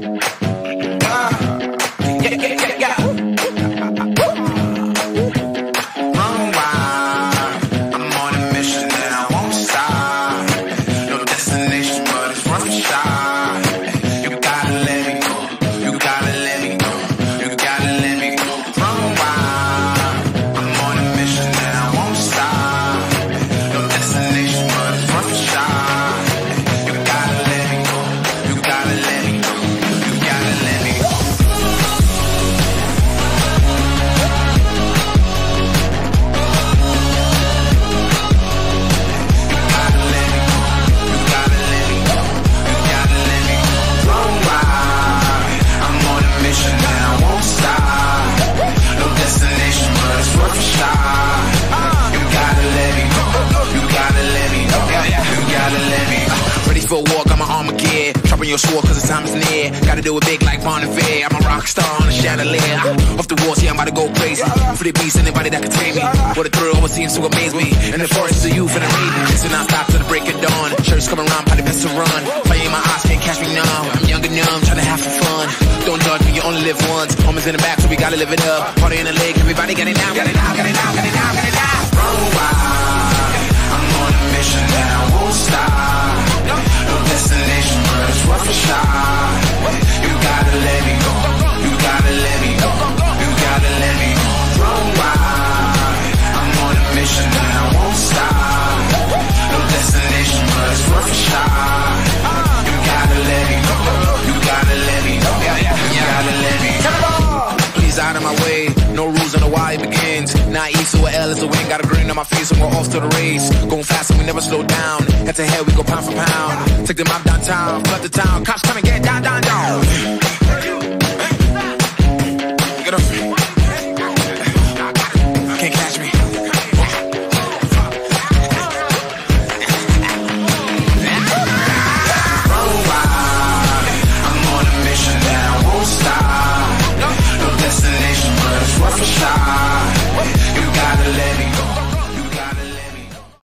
For a war, got my armor gear. Dropping your sword cause the time is near. Gotta do it big like Bon Iver. I'm a rock star on a chandelier. Off the walls, yeah, I'm about to go crazy. For the beast, anybody that can tame me. What a thrill always seems to amaze me. In the forest of youth and the raven. Listen, I stop to the break of dawn. Shirts coming around, probably best to run. Fire in my eyes, can't catch me now. I'm young and numb, trying to have some fun. Don't judge me, you only live once. Homies in the back, so we gotta live it up. Party in the leg, everybody get it now, get it now, get it now, get it now, get it now. Run wild, I'm on a mission and I won't stop. No destination, but it's worth a shot. You gotta let me go. You gotta let me go. You gotta let me go. Run wild. I'm on a mission and I won't stop. No destination, but it's worth a shot. You gotta let me go. You gotta let me go. You gotta let me go. Please out of my way. No rules on the why it begins. Not E to a L is a win. Got a grin on my face and we're off to the race. Going fast and we never slow down. Head to head we go pound for pound. Take them out downtown, flood the town. Cops come and get down, down, down.